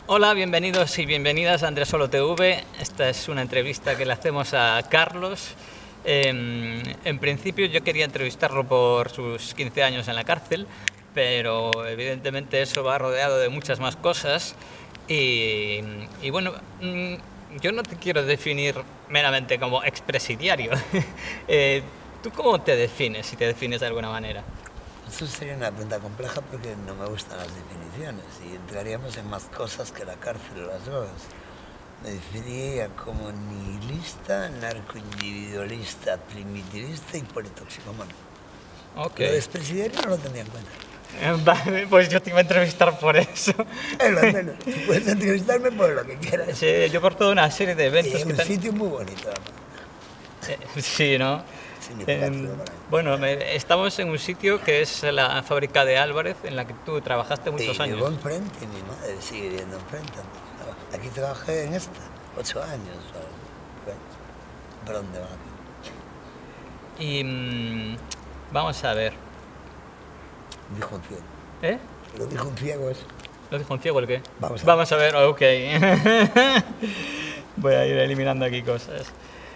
Hola, bienvenidos y bienvenidas a Andrés Solo TV. Esta es una entrevista que le hacemos a Carlos. En principio yo quería entrevistarlo por sus 15 años en la cárcel, pero evidentemente eso va rodeado de muchas más cosas. Y bueno, yo no te quiero definir meramente como expresidiario. ¿Tú cómo te defines, si te defines de alguna manera? Eso sería una pregunta compleja porque no me gustan las definiciones y entraríamos en más cosas que la cárcel o las drogas. Me definiría como nihilista, narcoindividualista, primitivista y politoxicómano. Okay. Lo de expresidiario no lo tendría en cuenta. Vale, pues yo te iba a entrevistar por eso. Es lo menos. Puedes entrevistarme por lo que quieras. Sí, yo por toda una serie de eventos. Y en un sitio muy bonito. Sí, ¿no? Bueno, estamos en un sitio que es la fábrica de Álvarez, en la que tú trabajaste muchos años. Vivo enfrente y mi madre sigue viviendo enfrente. Aquí trabajé en esta 8 años. ¿Por dónde va? Y vamos a ver. Dijo un ciego. ¿Eh? Lo dijo un ciego eso. ¿Lo dijo un ciego el qué? Vamos a ver, ok. Voy a ir eliminando aquí cosas.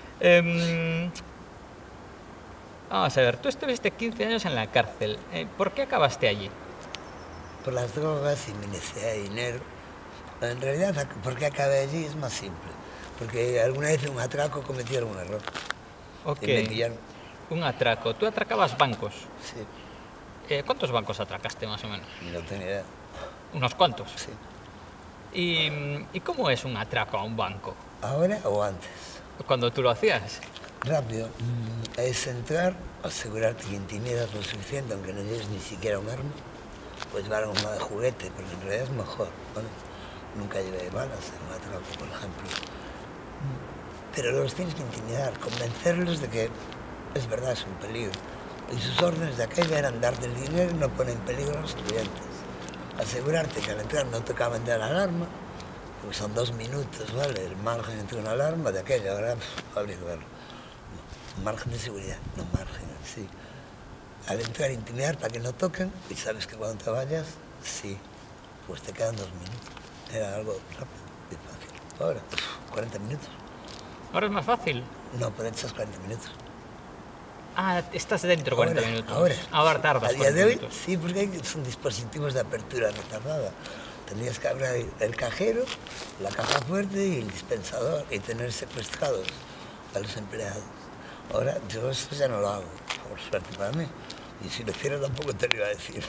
Vamos a ver, tú estuviste 15 años en la cárcel. ¿Por qué acabaste allí? Por las drogas y mi necesidad de dinero. En realidad, ¿por qué acabé allí? Es más simple. Porque alguna vez en un atraco cometieron un error. Ok. Y me pillaron. Un atraco. ¿Tú atracabas bancos? Sí. ¿Cuántos bancos atracaste más o menos? No tenía idea. ¿Unos cuantos? Sí. ¿Y cómo es un atraco a un banco? ¿Ahora o antes? Cuando tú lo hacías. Rápido. Es entrar, asegurarte que intimidas lo suficiente, aunque no lleves ni siquiera un arma. Pues llevar una de juguete, porque en realidad es mejor. ¿Vale? Nunca llevé balas en un atraco, por ejemplo. Pero los tienes que intimidar, convencerlos de que es verdad, es un peligro. Y sus órdenes de aquella eran darte el dinero y no poner en peligro a los clientes. Asegurarte que al entrar no te acaban de dar la alarma, porque son 2 minutos, ¿vale? El margen entre una alarma de aquella, ahora habría que verlo. Margen de seguridad, no margen en sí. Al entrar, intimidar para que no toquen, y sabes que cuando te vayas, sí, pues te quedan 2 minutos. Era algo rápido y fácil. Ahora, 40 minutos. ¿Ahora es más fácil? No, pero echas 40 minutos. Ah, estás dentro 40 minutos. Ahora tardas. A día de hoy, minutos. sí, porque son dispositivos de apertura retardada. Tendrías que abrir el cajero, la caja fuerte y el dispensador y tener secuestrados a los empleados. Ahora, yo eso ya no lo hago, por suerte para mí. Y si lo hiciera tampoco te lo iba a decir.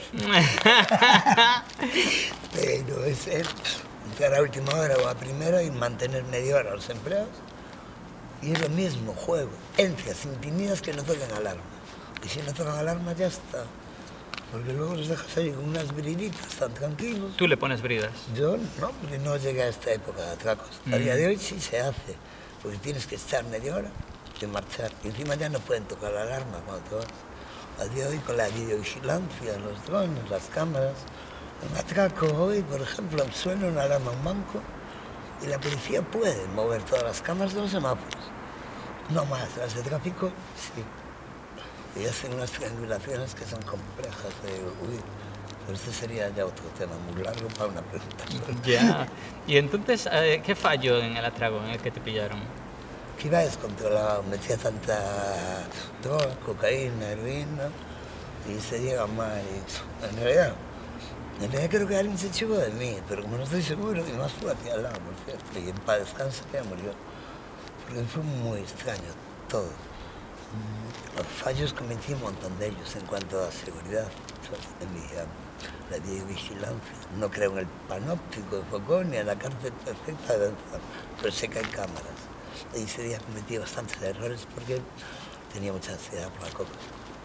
Pero es entrar a última hora o a primera y mantener media hora a los empleados. Y es lo mismo, juego. Entras, intimidas que no toquen alarma. Y si no tocan alarma, ya está. Porque luego los dejas ahí con unas briditas tan tranquilos. ¿Tú le pones bridas? Yo no, porque no llegué a esta época de atracos. A día de hoy sí se hace, porque tienes que estar media hora y marchar. Y encima ya no pueden tocar la alarma cuando te vas. A día de hoy con la videovigilancia, los drones, las cámaras. En atraco hoy, por ejemplo, suena una alarma a un banco y la policía puede mover todas las cámaras de los semáforos. No más, las de tráfico, sí. Y hacen unas triangulaciones que son complejas de huir. Pero este sería ya otro tema muy largo para una pregunta. Ya. Y entonces, ¿qué falló en el atraco en el que te pillaron? Que iba descontrolado, metía tanta droga, cocaína, heroína, y se llega mal. En realidad creo que alguien se chivó de mí, pero como no estoy seguro, y más fue aquí al lado, por cierto, y en paz descanse que ya murió. Porque fue muy extraño todo. Los fallos cometí un montón de ellos en cuanto a seguridad, la videovigilancia. No creo en el panóptico de Foucault ni en la cárcel perfecta de Bentham, pero sé que hay cámaras. Y ese día cometí bastantes errores porque tenía mucha ansiedad por la coca.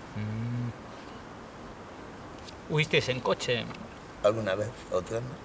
¿Huisteis en coche? Alguna vez, otra no.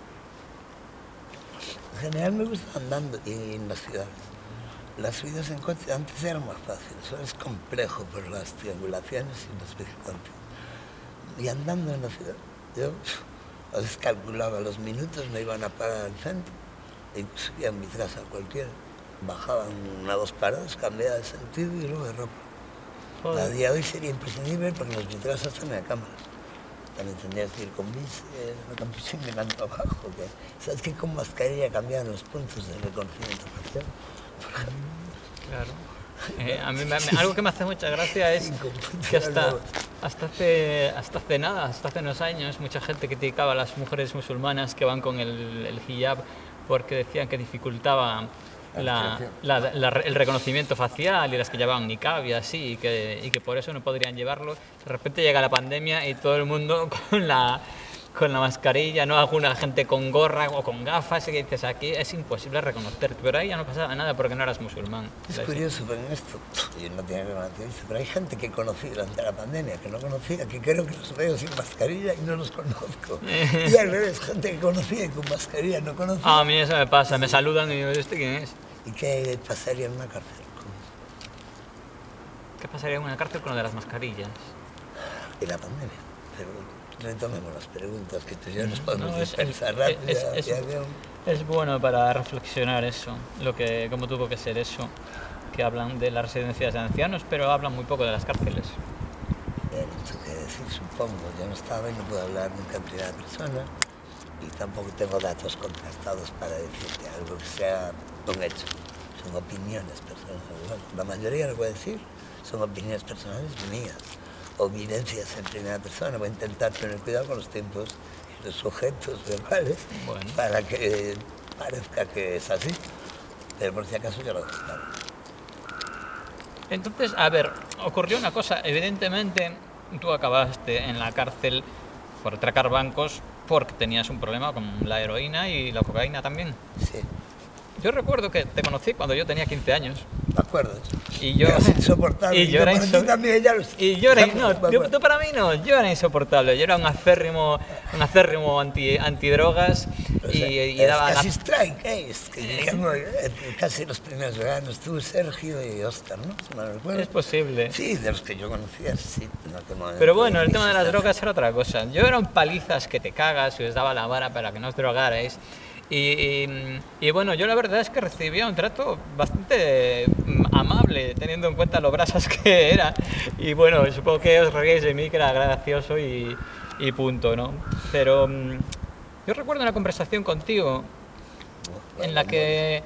En general me gusta andando y en las ciudades. Las subidas en coche antes eran más fáciles, ahora es complejo por las triangulaciones y los vigilantes. Y andando en la ciudad, yo a veces calculaba los minutos, me iban a parar al centro y subía mi traza cualquiera. Bajaban 1 o 2 paradas, cambiaba de sentido y luego de ropa. A día de hoy sería imprescindible porque los vitrazos también hay cámaras. también tendrías que ir con bici, no campesino mirando abajo, que sabes que con mascarilla cambian los puntos de reconocimiento facial. Claro. A mí algo que me hace mucha gracia es que hasta hace unos años, mucha gente criticaba a las mujeres musulmanas que van con el hijab porque decían que dificultaba el reconocimiento facial y las que llevaban niqab y así, y que por eso no podrían llevarlo. De repente llega la pandemia y todo el mundo con la mascarilla, ¿no? Alguna gente con gorra o con gafas, y que dices, aquí es imposible reconocerte, pero ahí ya no pasaba nada porque no eras musulmán. Es curioso, pero en esto, yo no tiene relativista, pero hay gente que conocí durante la pandemia, que no conocía, que creo que los veo sin mascarilla y no los conozco. Y al revés, gente que conocía y con mascarilla no conocía. A mí eso me pasa, me saludan y digo, ¿este quién es? ¿Y qué pasaría en una cárcel? ¿Qué pasaría en una cárcel con lo de las mascarillas? Y la pandemia, pero retomemos las preguntas, que tú y yo nos podemos dispersar rápido. Es bueno para reflexionar eso, cómo tuvo que ser eso, que hablan de las residencias de ancianos, pero hablan muy poco de las cárceles. Mucho que decir, supongo. Yo no estaba y no puedo hablar nunca en primera persona, y tampoco tengo datos contrastados para decirte algo que sea un hecho. Son opiniones personales. La mayoría, lo voy a decir, son opiniones personales mías, o vivencias en primera persona. Voy a intentar tener cuidado con los tiempos y los sujetos verbales, bueno, para que parezca que es así, pero por si acaso yo lo dejo claro. Entonces, a ver, ocurrió una cosa. Evidentemente, tú acabaste en la cárcel por atracar bancos porque tenías un problema con la heroína y la cocaína también. Sí. Yo recuerdo que te conocí cuando yo tenía 15 años. ¿De acuerdo? Y yo... Eras insoportable. Y yo era insoportable. Tú para mí no, yo era insoportable. Yo era un acérrimo antidrogas y daba... Casi strike, casi los primeros veranos, tú, Sergio y Óscar, ¿no? Si me recuerdo. Es posible. Sí, de los que yo conocía, sí. Pero bueno, el tema de las drogas era otra cosa. Yo eran palizas que te cagas y os daba la vara para que no os drogarais. Y bueno, yo la verdad es que recibía un trato bastante amable, teniendo en cuenta lo brasas que era. Y bueno, supongo que os reíais de mí, que era gracioso y punto, ¿no? Pero yo recuerdo una conversación contigo en la que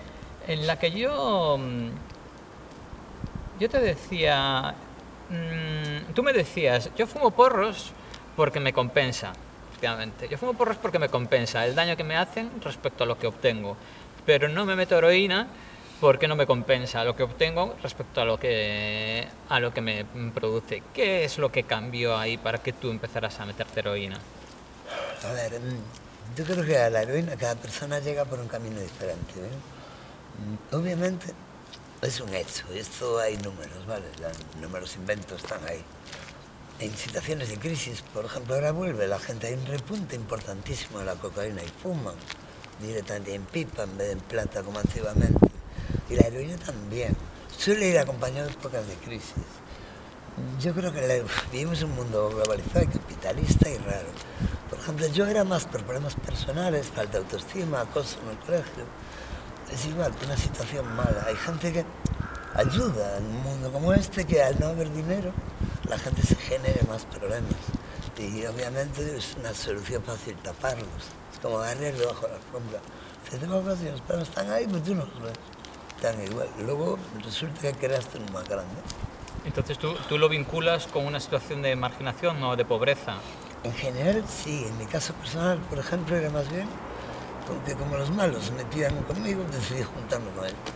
yo te decía, tú me decías, yo fumo porros porque me compensa. Yo fumo porros porque me compensa el daño que me hacen respecto a lo que obtengo, pero no me meto heroína porque no me compensa lo que obtengo respecto a lo que me produce. ¿Qué es lo que cambió ahí para que tú empezaras a meterte heroína? A ver, yo creo que a la heroína cada persona llega por un camino diferente, ¿eh? Obviamente es un hecho, esto hay números, ¿vale? Los números inventos están ahí. En situaciones de crisis, por ejemplo, ahora vuelve la gente, hay un repunte importantísimo de la cocaína y fuman directamente en pipa en vez de en plata como antiguamente. Y la heroína también. Suele ir acompañado de épocas de crisis. Yo creo que vivimos en un mundo globalizado y capitalista y raro. Por ejemplo, yo era más por problemas personales, falta de autoestima, acoso en el colegio. Es igual, una situación mala. Hay gente que ayuda en un mundo como este, que al no haber dinero, la gente se genere más problemas. Y obviamente es una solución fácil taparlos. Es como barrer debajo de la alfombra. Si tengo ocasiones, pero están ahí, pues tú no los ves. Están igual. Luego resulta que creaste uno más grande. Entonces tú lo vinculas con una situación de marginación o de pobreza. En general, sí. En mi caso personal, por ejemplo, era más bien porque como los malos se metían conmigo, decidí juntarme con él.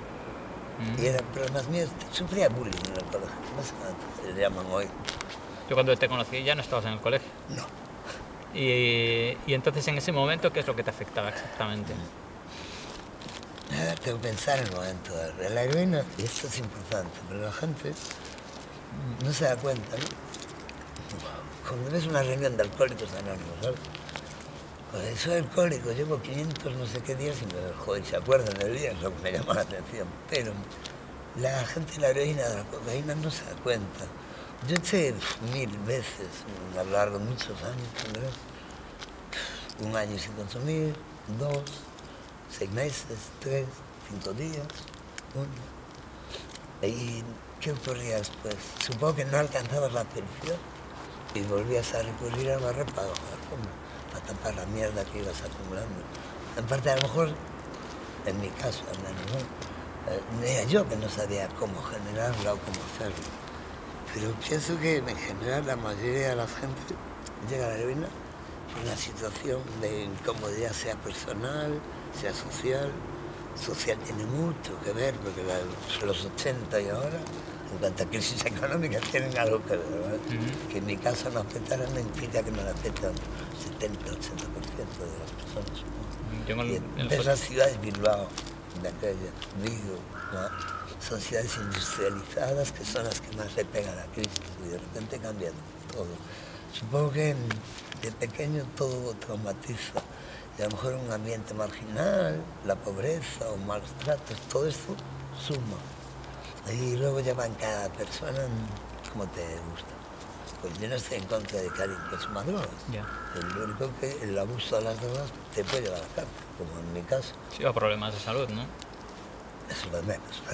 Y eran problemas míos. Sufría bullying en el colegio. No sé cómo se llaman hoy. Yo cuando te conocí ya no estabas en el colegio. No. Y entonces en ese momento, ¿qué es lo que te afectaba exactamente? Tengo que pensar en el momento. La heroína, y esto es importante, pero la gente no se da cuenta, ¿no? Cuando ves una reunión de alcohólicos anónimos, ¿sabes? Pues soy alcohólico, llevo 500 no sé qué días y joder, se acuerdan del día, es lo que me llama la atención. Pero la gente de la heroína, de la cocaína, no se da cuenta. Yo eché 1000 veces a lo largo de muchos años, ¿verdad? Un año sin consumir, 2, 6 meses, 3, 5 días, 1. ¿Y qué ocurría después? Supongo que no alcanzabas la felicidad. y volvías a recurrir al barrio para tapar la mierda que ibas acumulando. En parte, a lo mejor, en mi caso, al menos, ¿no? Era yo que no sabía cómo generarla o cómo hacerlo. Pero pienso que en general la mayoría de la gente llega a la heroína por una situación de incomodidad, sea personal, sea social. Social tiene mucho que ver, porque los 80 y ahora, en cuanto a crisis económica, tienen algo que ver, ¿verdad? Que en mi caso no afectara no implica que no le afecta un 70-80% de las personas, ¿no? Y en las ciudades, Bilbao, de aquella, Vigo, ¿no? Son ciudades industrializadas que son las que más le pegan a la crisis y de repente cambian todo. Supongo que de pequeño todo traumatiza. Y a lo mejor un ambiente marginal, la pobreza o malos tratos, todo esto suma. Y luego llevan cada persona como te gusta. Pues yo no estoy en contra de que alguien consuma drogas. Lo único que el abuso de las drogas te puede llevar a la cárcel, como en mi caso. Sí, o problemas de salud, ¿no? Eso es lo menos.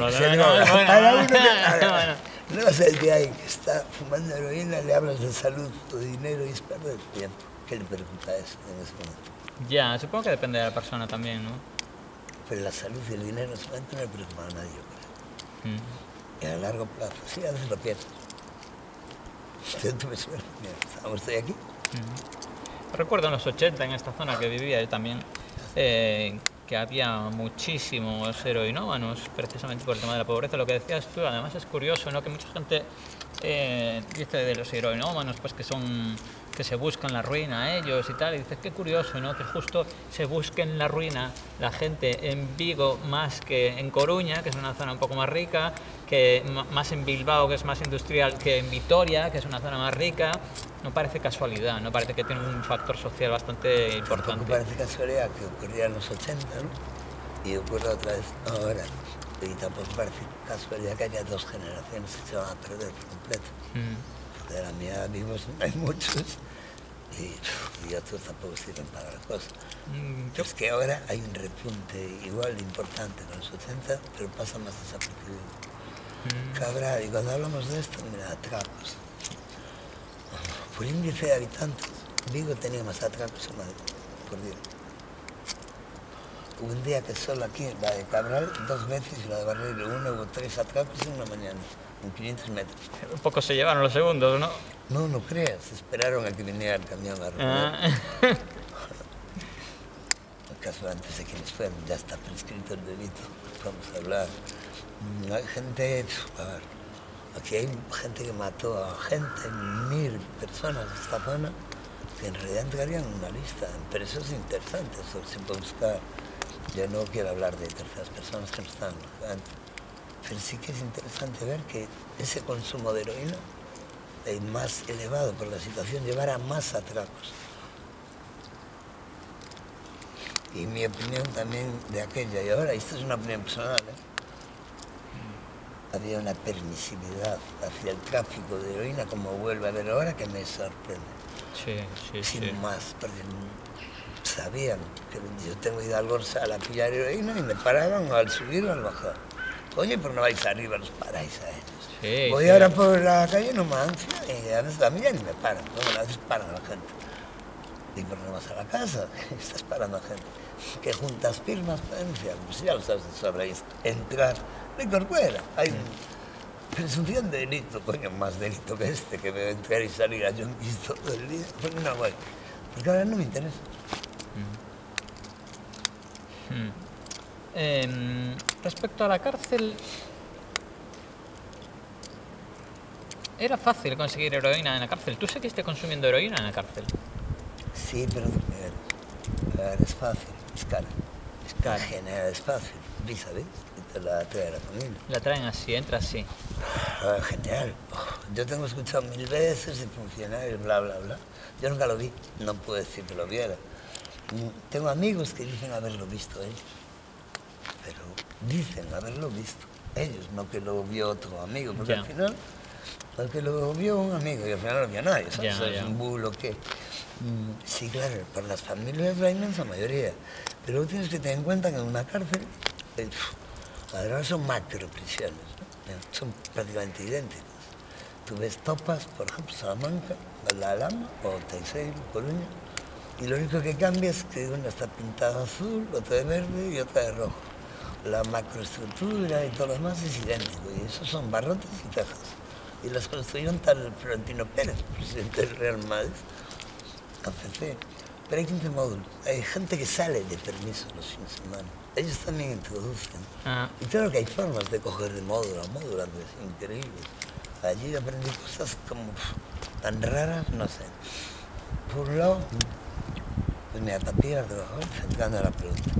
No sé, el día que está fumando heroína, le hablas de salud o de dinero y es perder tiempo. ¿Qué le preocupa eso en ese momento? Ya, supongo que depende de la persona también, ¿no? Pero la salud y el dinero en ese momento no le preocupan a nadie, yo creo. Y a largo plazo, sí, a veces lo piensas. Yo tuve suerte, mira, estoy aquí. Recuerdo en los 80, en esta zona que vivía yo también, que había muchísimos heroinómanos, precisamente por el tema de la pobreza. Lo que decías tú, además es curioso, ¿no? Que mucha gente dice de los heroinómanos, pues que se buscan la ruina a ellos y tal, y dices, qué curioso, ¿no? Que justo se busquen la ruina la gente en Vigo más que en Coruña, que es una zona un poco más rica, que más en Bilbao, que es más industrial, que en Vitoria, que es una zona más rica. No parece casualidad, no parece que tiene un factor social bastante importante. No parece casualidad que ocurría en los 80, ¿no? Y ocurre otra vez ahora. Y tampoco parece casualidad que haya dos generaciones que se van a perder por completo. De la mía vivos hay muchos y otros tampoco sirven para la cosa. Es que ahora hay un repunte igual de importante en los 80, pero pasa más desapercibido. Cabral, y cuando hablamos de esto, mira, atracos. Por índice de habitantes, Vigo tenía más atracos en Madrid, por Dios. Hubo un día que solo aquí, la de Cabral, 2 veces, y la de Barreiro, hubo 3 atracos en una mañana, en 500 metros. Un poco se llevaron los segundos, ¿no? No creas, esperaron a que viniera el camión a recoger. El caso antes de quienes fueron, ya está prescrito el delito, vamos a hablar. Hay gente, a ver, aquí hay gente que mató a gente, 1000 personas de esta zona, que en realidad entrarían en una lista, pero eso es interesante, eso se puede buscar. Yo no quiero hablar de terceras personas que no están, pero sí que es interesante ver que ese consumo de heroína, más elevado por la situación, llevará más atracos. Y mi opinión también de aquella y ahora, esto es una opinión personal, había una permisividad hacia el tráfico de heroína como vuelve a haber ahora que me sorprende. Sin más, porque sabían que yo tengo ido al Borsa a pillar heroína y me paraban al subir o al bajar. Oye, ¿por no vais arriba? Los paráis a ellos. Voy ahora por la calle Numancia y a veces a mí ya ni me paran, a veces paran a la gente. ¿Y por qué no vas a la casa? Estás parando a gente. Que juntas firmas, pues ya lo sabes de sobra, y entrar de Corcuera. Hay presunción de delito, coño, más delito que este, que veo entrar y salir a Yonkis todo el día. Pues no voy, porque ahora no me interesa. Respecto a la cárcel, era fácil conseguir heroína en la cárcel. ¿Tú seguiste consumiendo heroína en la cárcel? Sí, pero es fácil, es cara. Es cara. En general es fácil, ¿sabes? Y te la trae la familia. La traen así, entra así. Genial. Yo tengo escuchado 1000 veces de funcionarios, bla, bla, bla. Yo nunca lo vi, no puedo decir que lo viera. Tengo amigos que dicen haberlo visto ellos, pero dicen haberlo visto ellos, no que lo vio otro amigo, porque al final, porque lo vio un amigo y al final no lo vio nadie, ¿sabes? Es un bulo que... Sí, claro, por las familias la inmensa mayoría, pero luego tienes que tener en cuenta que en una cárcel, además son macroprisiones, ¿no? Son prácticamente idénticas. Tú ves topas, por ejemplo, Salamanca, La Alhama o Teixeiro, Coruña, y lo único que cambia es que una está pintada azul, otra de verde y otra de rojo. La macroestructura y todo lo demás es idéntico, y esos son barrotes y tejas. Y las construyó un tal Florentino Pérez, presidente del Real Madrid, ACC. Pero hay 15 módulos. Hay gente que sale de permiso los fines de semana. Ellos también introducen. Y claro que hay formas de coger de módulo a módulo, es increíble. Allí aprendí cosas como tan raras, no sé. Por un lado, pues mira, tapillas debajo, centrando la pregunta.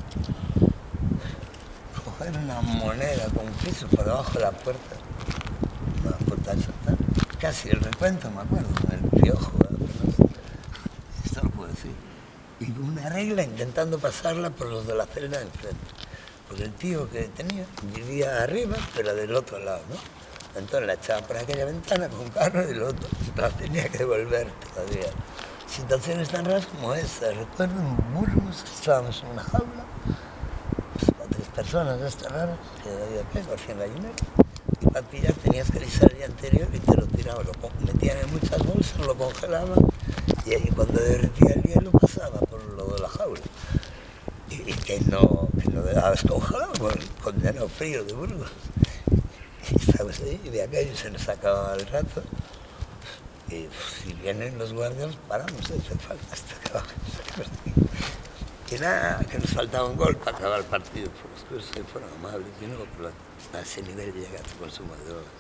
Coger una moneda con un piso por debajo de la puerta, una puerta chata, casi el recuento, me acuerdo, con el piojo, esto lo puedo decir. Y una regla intentando pasarla por los de la celda de enfrente. Porque el tío que tenía vivía arriba, pero del otro lado, ¿no? Entonces la echaba por aquella ventana con un carro y el otro la tenía que devolver todavía. Situaciones tan raras como esa. Recuerdo en Burgos, estábamos en una jaula, pues, con 3 personas de estas raras, que había que hacían gallinero, y para pillar tenías que alisar el día anterior y te lo tiraban, lo metían en muchas bolsas, lo congelaban, y ahí cuando derretía el hielo pasaba por lo de la jaula. Y que no dejabas congelado con el condenado frío de Burgos. Y estábamos ahí y de aquello se nos acababa el rato. Y si vienen los guardias, paramos, hace falta hasta que bajemos. Que nada, que nos faltaba un gol para acabar el partido. Por los cursos que fueron amables y no, a ese nivel llega tu consumo de drogas.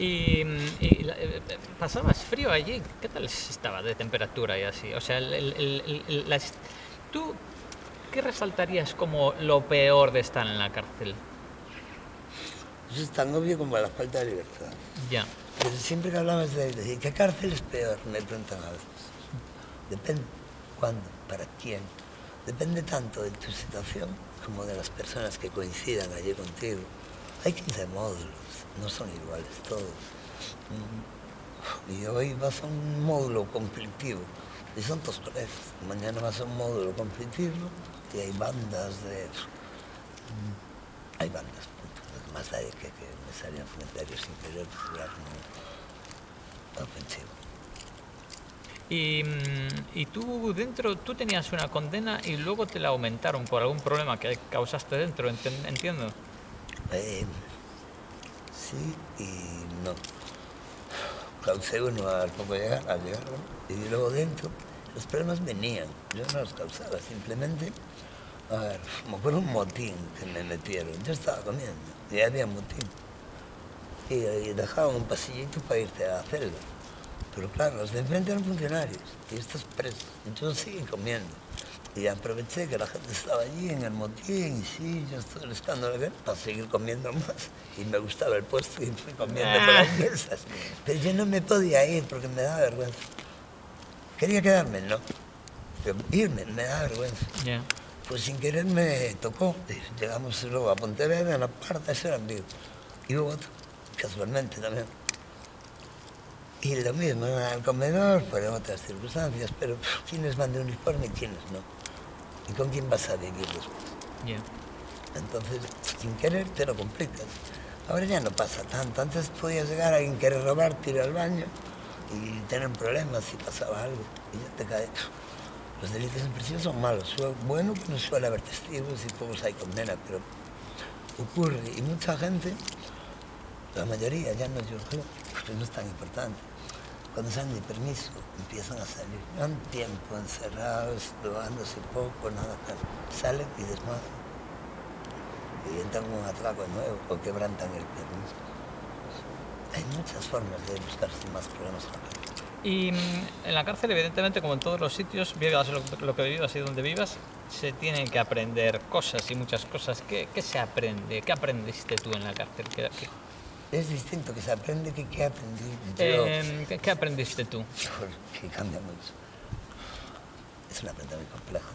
¿Pasabas frío allí? ¿Qué tal estaba de temperatura y así? O sea, ¿tú qué resaltarías como lo peor de estar en la cárcel? Eso es tan obvio como la falta de libertad. Ya. Pero siempre que hablabas de qué cárcel es peor, me preguntan a veces. Depende cuándo, para quién. Depende tanto de tu situación como de las personas que coincidan allí contigo. Hay 15 módulos, no son iguales todos. Y hoy vas a un módulo conflictivo y son tus colegas. Mañana vas a un módulo conflictivo y hay bandas de... Hay bandas, punto. Más allá que me salían comentarios sin querer, pues, no ofensivo. Y tú dentro, tú tenías una condena y luego te la aumentaron por algún problema que causaste dentro, entiendo. Sí y no. Causé uno al poco llegar, y luego dentro los problemas venían. Yo no los causaba, simplemente, a ver, como por un motín que me metieron. Yo estaba comiendo y había motín. Y dejaban un pasillito para irte a la celda. Pero claro, los de enfrente eran funcionarios y estos presos. Entonces seguí comiendo. Y aproveché que la gente estaba allí en el motín y sí, yo estoy el escándalo para seguir comiendo más. Y me gustaba el puesto y fui comiendo por las mesas. Pero yo no me podía ir porque me daba vergüenza. Quería quedarme, no. Pero irme me daba vergüenza. Yeah. Pues sin querer me tocó. Llegamos luego a Pontevedra, en la Parda, eso era en Vigo. Y hubo otro, casualmente también. Y lo mismo, en el comedor, por otras circunstancias, pero ¿quiénes van de uniforme y quiénes no? ¿Y con quién vas a vivir después? Yeah. Entonces, sin querer te lo complicas. Ahora ya no pasa tanto. Antes podías llegar a alguien querer robar, ir al baño y tener problemas si pasaba algo. Y ya te cae. Los delitos en prisión son malos. Bueno, que no suele haber testigos y pocos hay condena, pero ocurre. Y mucha gente, la mayoría, ya no yo creo, porque no es tan importante. Cuando salen de permiso, empiezan a salir. Llevan tiempo encerrados, drogándose poco, nada tal. Salen y desmadran. Y entran con un atraco nuevo o quebrantan el permiso. Hay muchas formas de buscarse más problemas. Y en la cárcel, evidentemente, como en todos los sitios, vivas lo que vivas y donde vivas, se tienen que aprender cosas y muchas cosas. ¿Qué se aprende? ¿Qué aprendiste tú en la cárcel? Es distinto que se aprende que qué aprendí yo. ¿Qué aprendiste tú? Que cambia mucho. Es una pregunta muy compleja.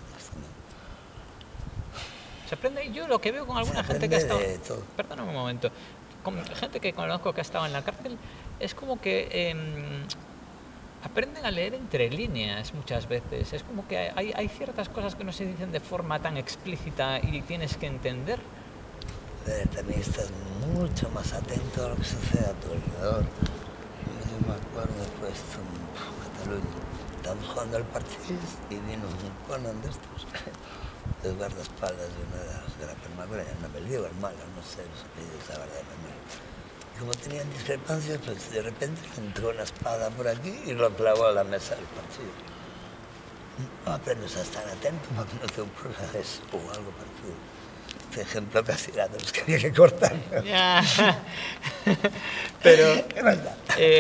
Se aprende, yo lo que veo con alguna gente que ha estado... Perdóname un momento. Con gente que conozco que ha estado en la cárcel, es como que aprenden a leer entre líneas muchas veces. Es como que hay ciertas cosas que no se dicen de forma tan explícita y tienes que entender. También estás mucho más atento a lo que sucede a tu alrededor. yo me acuerdo, fue esto en Cataluña. Estábamos jugando al parchís y vino un Conan de estos, los guardaespaldas de una de la Permagüera, no me digo el malo, no sé los apellidos, la verdad, y como tenían discrepancias, pues de repente entró una espada por aquí y lo clavó a la mesa del parchís. No aprendes a estar atento para que no te ocurra eso o algo parecido. Este ejemplo casi era de los que había que cortar. Ya. Pero, Es verdad.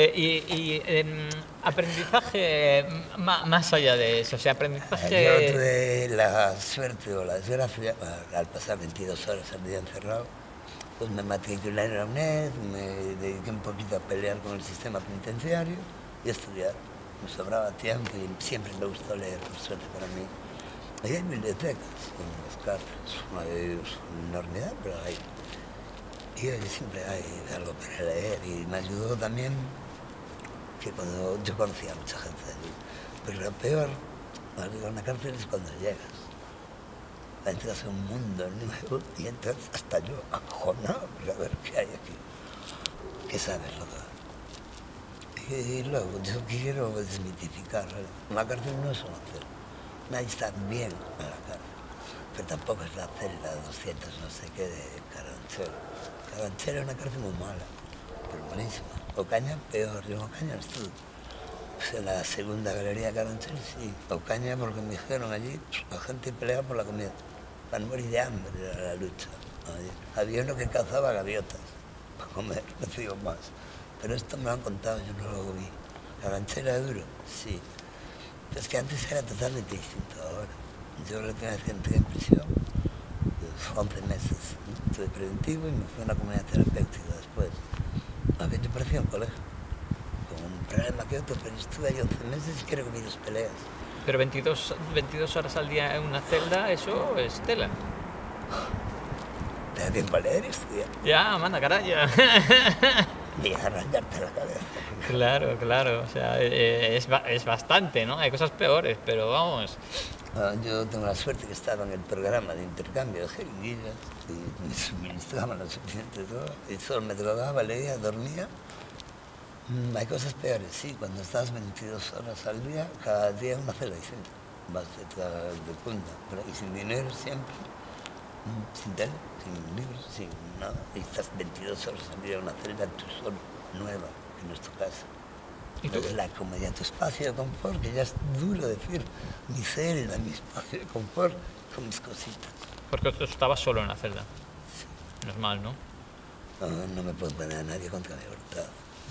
aprendizaje más allá de eso, o sea, Yo aprendizaje... tuve la suerte o la desgracia, al pasar 22 horas al día encerrado, pues me matriculé en la UNED, me dediqué un poquito a pelear con el sistema penitenciario y a estudiar. Me sobraba tiempo y siempre me gustó leer, por suerte para mí. Ahí hay bibliotecas con las cárceles, no hay una enormidad, pero hay. Y ahí siempre hay algo para leer y me ayudó también que cuando yo conocía a mucha gente allí. Pero lo peor al ir a una cárcel es cuando llegas. Entras a un mundo nuevo y entras hasta yo acojonado para ver qué hay aquí. ¿Qué sabes, loco? Y luego yo quiero desmitificar. Una cárcel no es una celda. Nadie está bien en la cárcel. Pero tampoco es la celda 200 no sé qué de Carabanchel. Carabanchel es una cárcel muy mala, pero buenísima. Ocaña peor. Yo en Ocaña estuve. Pues en la segunda galería de Carabanchel sí. Ocaña porque me dijeron allí, la gente pelea por la comida. Para no morir de hambre era la lucha. Había uno que cazaba gaviotas para comer, no digo más. Pero esto me lo han contado, yo no lo vi. ¿Carabanchel era duro? Sí. Pero es que antes era totalmente distinto ahora. Yo la última vez que entré en prisión, 11 meses, ¿no? Estuve preventivo y me fui a una comunidad terapéutica después. Aquello parecía un colegio. Con un problema que otro, pero estuve ahí 11 meses y creo que vi 2 peleas. Pero 22 horas al día en una celda, eso es tela. Te da tiempo a leer y estudiar. Ya, manda caralla. Y a rayarte la cabeza. Claro, claro, o sea, es bastante, ¿no? Hay cosas peores, pero vamos. Yo tengo la suerte que estaba en el programa de intercambio de jeringuillas y me suministraban lo suficiente de droga. Y solo me drogaba, leía, dormía. Hay cosas peores, sí, cuando estás 22 horas al día, cada día una celda distinta. Vas de punta, y sin dinero siempre, sin tele, sin libros, sin nada. Y estás 22 horas al día en una celda tú solo, nueva, en nuestra casa. ¿Y tú? Es la comodidad, tu espacio de confort, que ya es duro decir, mi celda, mi espacio de confort, con mis cositas. Porque tú estabas solo en la celda. Normal, ¿no? No me puedo poner a nadie contra mi voluntad.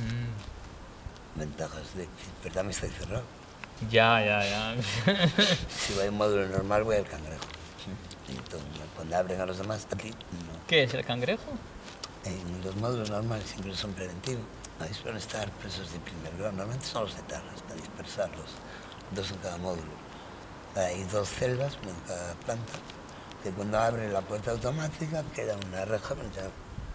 Ventajas de que, pero también estoy cerrado. Ya. Si voy en módulo normal, voy al cangrejo. Y cuando abren a los demás, a ti no. ¿Qué es el cangrejo? En los módulos normales incluso son preventivos. Ahí suelen estar presos de primer grado. Normalmente son los etarras, para dispersarlos. 2 en cada módulo. Hay 2 celdas, una en cada planta, que cuando abre la puerta automática queda una reja, ya.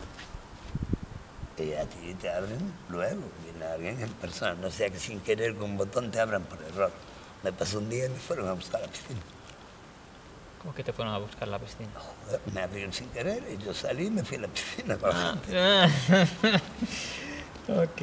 Y a ti te abren luego, viene alguien en persona, no sea que sin querer con un botón te abran por error. Me pasó un día y me fueron a buscar a la piscina. ¿Cómo que te fueron a buscar la piscina? Joder, me abrieron sin querer y yo salí y me fui a la piscina con la gente. Ok.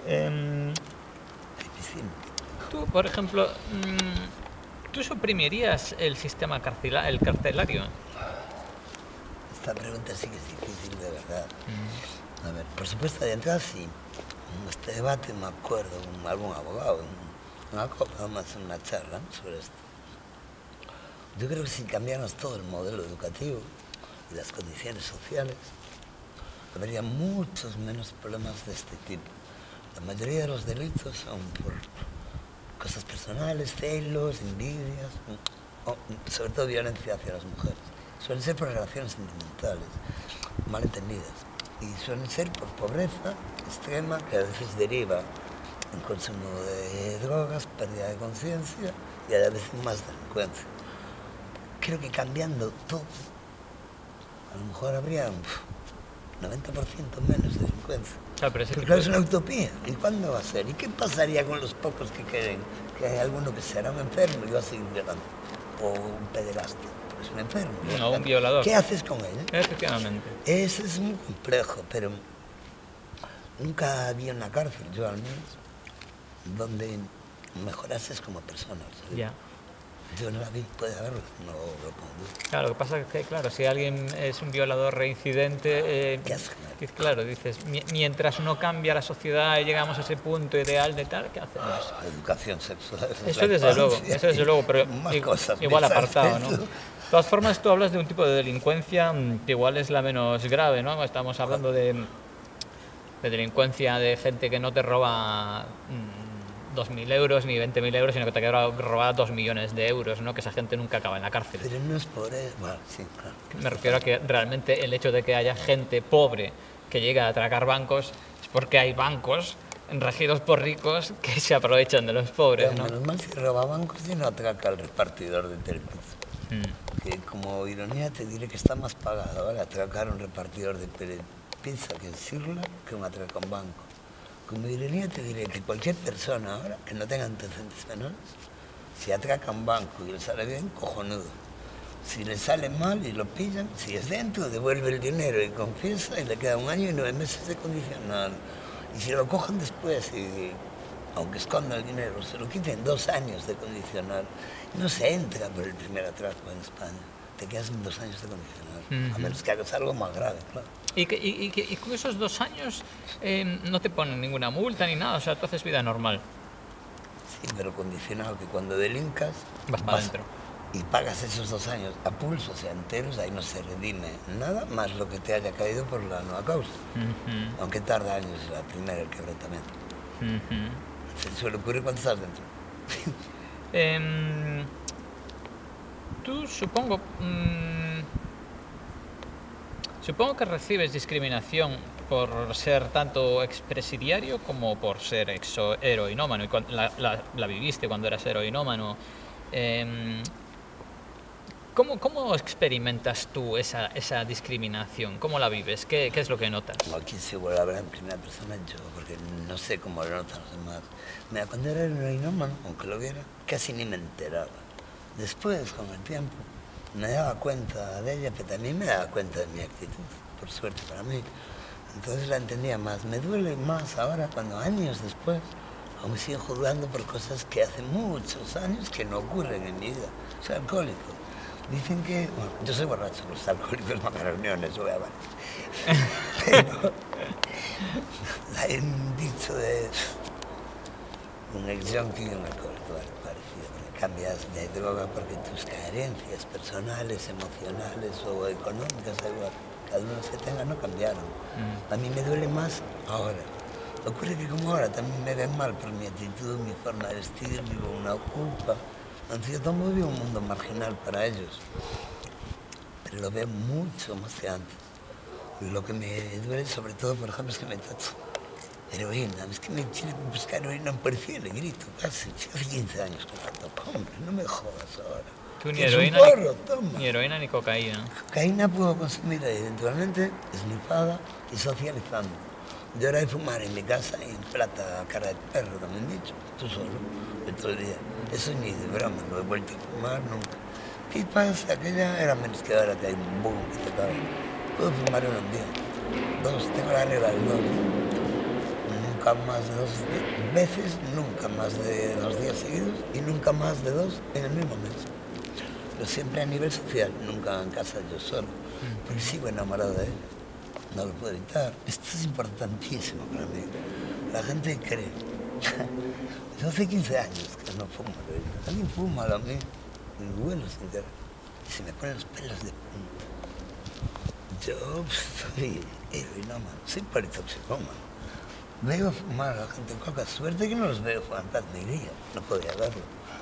Hay piscina. Tú, por ejemplo, ¿tú suprimirías el sistema el carcelario? Esta pregunta sí que es difícil, de verdad. A ver, por supuesto, de entrada sí. En este debate me acuerdo con algún abogado, una copa más en una charla, ¿no?, sobre esto. Yo creo que si cambiáramos todo el modelo educativo y las condiciones sociales, habría muchos menos problemas de este tipo. La mayoría de los delitos son por cosas personales, celos, envidias, o sobre todo violencia hacia las mujeres. Suelen ser por relaciones sentimentales, malentendidas. Y suelen ser por pobreza extrema, que a veces deriva en consumo de drogas, pérdida de conciencia y a veces más delincuencia. Creo que cambiando todo, a lo mejor habría un 90% menos de delincuencia. Claro, pero ese Porque es una utopía. ¿Y cuándo va a ser? ¿Y qué pasaría con los pocos que queden? Que hay alguno que será un enfermo y va a seguir violando. O un pederasta. Es un enfermo. No, un violador. ¿Qué haces con él? Efectivamente. Eso es muy complejo, pero nunca había una cárcel, yo al menos, donde mejorases como persona. ¿Sabes? Ya. Yo no la vi, puede haberlo, no lo pongo en duda. Claro, lo que pasa es que, claro, si alguien es un violador reincidente, ¿Qué hace? claro, dices, mientras no cambia la sociedad y llegamos a ese punto ideal de tal, ¿qué hacemos? Educación sexual. Eso desde luego, pero Más cosas, igual ¿sabes? apartado, ¿no? De todas formas, tú hablas de un tipo de delincuencia que igual es la menos grave, ¿no? Estamos hablando de delincuencia de gente que no te roba 2.000 euros ni 20.000 euros, sino que te ha robado 2 millones de euros, ¿no? Que esa gente nunca acaba en la cárcel. Pero no es por eso. Bueno, sí, claro. Me refiero a que realmente el hecho de que haya gente pobre que llega a atracar bancos es porque hay bancos regidos por ricos que se aprovechan de los pobres, Pero ¿no? menos mal si roba bancos y no atraca al repartidor de Telepizzas. Que como ironía te diré que está más pagado ahora atracar a un repartidor de pizza que decirlo que un atraco a un banco. Como ironía te diré que cualquier persona ahora que no tenga antecedentes menores, si atraca a un banco y le sale bien, cojonudo. Si le sale mal y lo pillan, si es dentro, devuelve el dinero y confiesa y le queda 1 año y 9 meses de condicional. Y si lo cojan después, y, aunque escondan el dinero, se lo quiten 2 años de condicional. No se entra por el primer atraco en España. Te quedas en 2 años de condicional. A menos que hagas algo más grave, claro. Y con esos 2 años no te ponen ninguna multa ni nada, o sea, tú haces vida normal. Sí, pero condicionado que cuando delincas... Vas para adentro. Y pagas esos 2 años a pulso, o sea, enteros, ahí no se redime nada más lo que te haya caído por la nueva causa. Aunque tarda años la primera, el quebrantamiento. Se suele ocurrir cuando estás dentro. Tú supongo que recibes discriminación por ser tanto expresidiario como por ser heroinómano. Y la viviste cuando eras heroinómano. ¿Cómo experimentas tú esa discriminación? ¿Cómo la vives? ¿Qué es lo que notas? Aquí seguro hablar en primera persona yo, porque no sé cómo lo notan los demás. Mira, cuando era heroinómano, aunque lo viera, casi ni me enteraba. Después, con el tiempo, me daba cuenta de ella, pero también me daba cuenta de mi actitud, por suerte para mí. Entonces la entendía más. Me duele más ahora, cuando años después, aún me siguen juzgando por cosas que hace muchos años que no ocurren en mi vida. Soy alcohólico. Dicen que... Bueno, yo soy borracho, los alcohólicos van a reuniones, voy a ver. Pero hay un dicho de un ex-junkie y un alcohólico, parecido. Cambias de droga porque tus carencias personales, emocionales o económicas, da igual, cada uno que tenga, no cambiaron. A mí me duele más ahora. Ocurre que como ahora también me ven mal por mi actitud, mi forma de vestir, vivo una culpa. En cierto modo vivo un mundo marginal para ellos, pero lo veo mucho más que antes. Lo que me duele sobre todo, por ejemplo, es que me tacho heroína. Es que me tiene que buscar heroína en policía, le grito casi. Hace 15 años que tanto, hombre, no me jodas ahora. Tú ni heroína ni cocaína. Cocaína puedo consumir eventualmente, esnifada y socializando. Yo era de fumar en mi casa y en plata, cara de perro, también dicho, tú solo, de todo el día. Eso ni de broma, no he vuelto a fumar nunca. Pipas, aquella era menos que ahora que hay un boom que te cabe. Puedo fumar uno un día, 2, tengo la regla del 2. Nunca más de 2 veces, nunca más de 2 días seguidos y nunca más de 2 en el mismo mes. Pero siempre a nivel social, nunca en casa yo solo, porque sigo enamorado de ella. No lo puedo evitar. Esto es importantísimo para mí. La gente cree. Yo hace 15 años que no fumo heroína. Alguien fuma a mí, y huelo sin querer. Y se me ponen los pelos de punta. Yo soy heroinómano, soy politoxicómano. Veo fumar a la gente coca. Suerte que no los veo fumar, me iría. No podía verlo.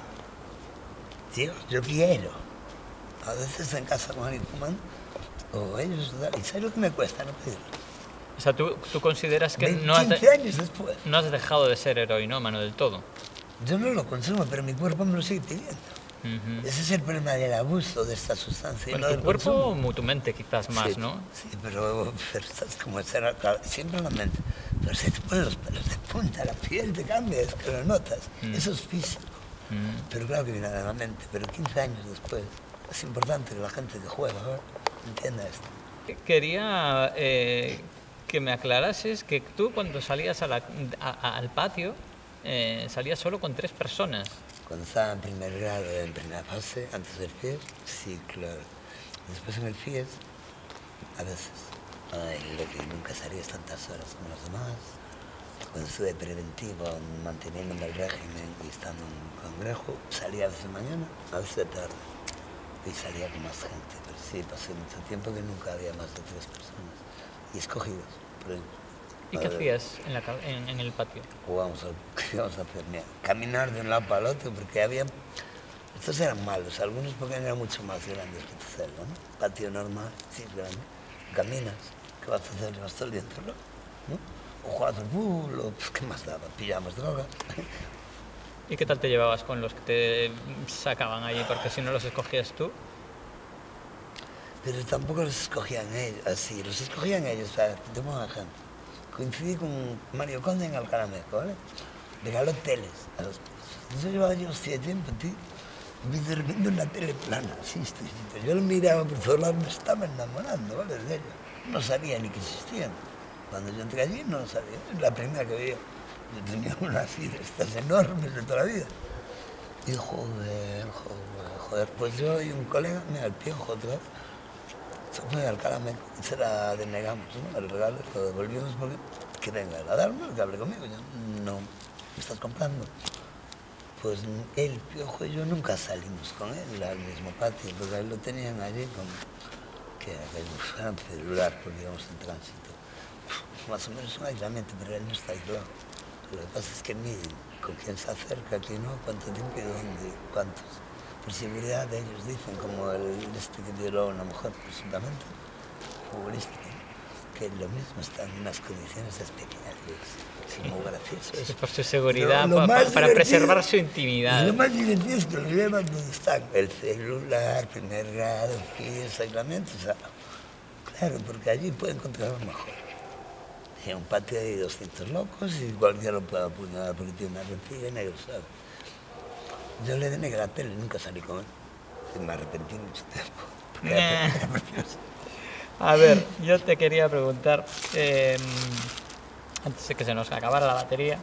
Tío, yo quiero. A veces en casa con alguien fumando, o ellos, y ¿sabes lo que me cuesta no pedirlo? O sea, ¿tú consideras que 15 años después. No has dejado de ser heroinómano del todo? Yo no lo consumo, pero mi cuerpo me lo sigue pidiendo. Ese es el problema del abuso de esta sustancia. Bueno, y no tu cuerpo, consumo. Mutuamente quizás más, Sí, ¿no? Sí, pero estás como ser, siempre en la mente. Pero se te ponen los pelos de punta, la piel te cambia, es que lo notas. Eso es físico. Pero claro que viene de la mente. Pero 15 años después, es importante que la gente que juega ahora entienda esto. Quería que me aclarases que tú cuando salías al patio salías solo con 3 personas. Cuando estaba en primer grado, en primera fase, antes del FIES, sí, claro. Después en el FIES, a veces. Lo que nunca salías tantas horas como los demás. Cuando estuve preventivo, manteniéndome el régimen y estando en congreso, salía a veces de mañana, a veces de tarde. Y salía con más gente, pero sí, pasé mucho tiempo que nunca había más de 3 personas. Y escogidos por ellos. ¿Y qué hacías en el patio? Íbamos a hacer? Mira, caminar de un lado para el otro, porque había... Estos eran malos, algunos porque eran mucho más grandes que tu celda, ¿no? Patio normal, sí, grande. Caminas, ¿qué vas a hacer? Vas todo el día entero, ¿no? O juegas al fútbol, o pues, ¿qué más daba? Pillamos droga. ¿Y qué tal te llevabas con los que te sacaban allí? Porque si no los escogías tú... Pero tampoco los escogían ellos, así, los escogían ellos, para que te pongo un ejemplo. Coincidí con Mario Conde en Alcalá Meco, ¿vale? Regaló teles a los pisos. Yo llevaba yo hostia tiempo, tío. Vi de repente una tele plana, así, yo lo miraba por todos lados, me estaba enamorando, ¿vale? De ellos. No sabía ni que existían. Cuando yo entré allí no lo sabía, es la primera que vi. Yo tenía una así de estas enormes de toda la vida. Y joder. Pues yo y un colega, mira, el Piojo otra vez, se fue al Alcalá Meco y se la denegamos, ¿no? El regalo lo devolvimos porque que venga a darme, que hable conmigo. Yo, no, ¿me estás comprando? Pues el Piojo y yo nunca salimos con él al mismo patio, porque ahí lo tenían allí con que era un celular, porque íbamos en tránsito. Más o menos un aislamiento, pero él no está aislado. Lo que pasa es que miden con quién se acerca, quién no, cuánto tiempo y dónde, cuántos. Por seguridad ellos dicen, como este que violó a una mujer, presuntamente, futbolística, que lo mismo está en unas condiciones especiales. Es muy gracioso eso. Es por su seguridad, Lo para preservar su intimidad. Lo más divertido es que lo llevan donde están. El celular, primer grado, FIES, aislamiento. O sea, claro, porque allí pueden controlar mejor. En un patio hay 200 locos y cualquiera lo puede apuñalar porque tiene una rencilla y nadie lo sabe. Yo le denegué la tele, nunca salí con él. Y me arrepentí mucho tiempo. A ver, yo te quería preguntar, antes de que se nos acabara la batería,